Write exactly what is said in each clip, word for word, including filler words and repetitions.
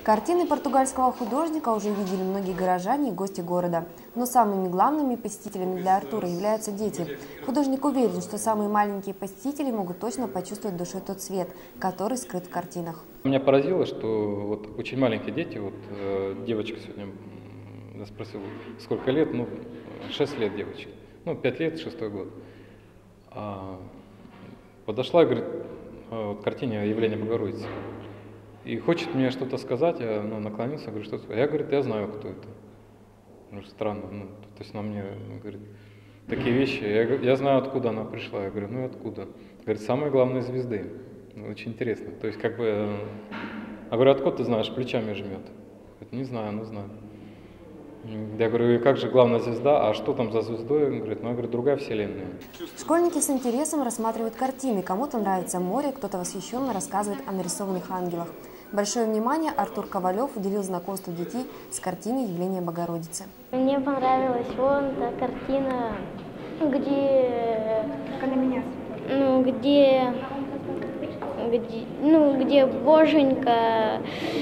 Картины португальского художника уже видели многие горожане и гости города. Но самыми главными посетителями для Артура являются дети. Художник уверен, что самые маленькие посетители могут точно почувствовать душой тот свет, который скрыт в картинах. Меня поразило, что вот очень маленькие дети, вот э, девочка сегодня, я спросил, сколько лет, ну, шесть лет девочки, ну, пять лет, шестой год. А, подошла и говорит, к картине «Явление Богородицы». И хочет мне что-то сказать, я ну, наклонился, говорю, что это? Я, говорит, я знаю, кто это. Ну, странно, ну, то есть она мне говорит, такие вещи, я, я знаю, откуда она пришла. Я говорю, ну и откуда? Говорит, самые главные звезды. Ну, очень интересно. То есть, как бы, я говорю, откуда ты знаешь, плечами жмет? Говорит, не знаю, ну знаю. Я говорю, и как же главная звезда, а что там за звездой? Он говорит, ну, я говорю, другая вселенная. Школьники с интересом рассматривают картины. Кому-то нравится море, кто-то восхищенно рассказывает о нарисованных ангелах. Большое внимание Артур Ковалев уделил знакомству детей с картиной «Явление Богородицы». Мне понравилась вон та картина, где, ну, где, где, ну, где Боженька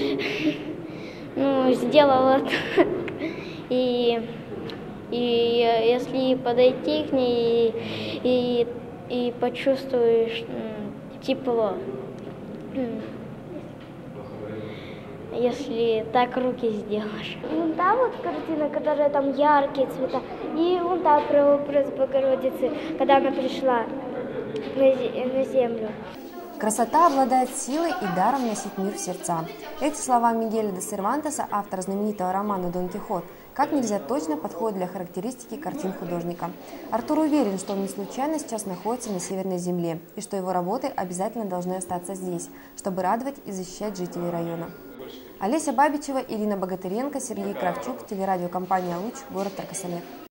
ну, сделала так. И, и если подойти к ней и, и почувствуешь тепло, если так руки сделаешь. Вон та вот картина, которая там яркие цвета, и вон та про образ Богородицы, когда она пришла на землю. Красота обладает силой и даром носить мир в сердца. Эти слова Мигеля де Сервантеса, автора знаменитого романа «Дон Кихот», как нельзя точно подходят для характеристики картин художника. Артур уверен, что он не случайно сейчас находится на Северной земле, и что его работы обязательно должны остаться здесь, чтобы радовать и защищать жителей района. Олеся Бабичева, Ирина Богатыренко, Сергей Кравчук, телерадиокомпания «Луч», город Тарко-Сале.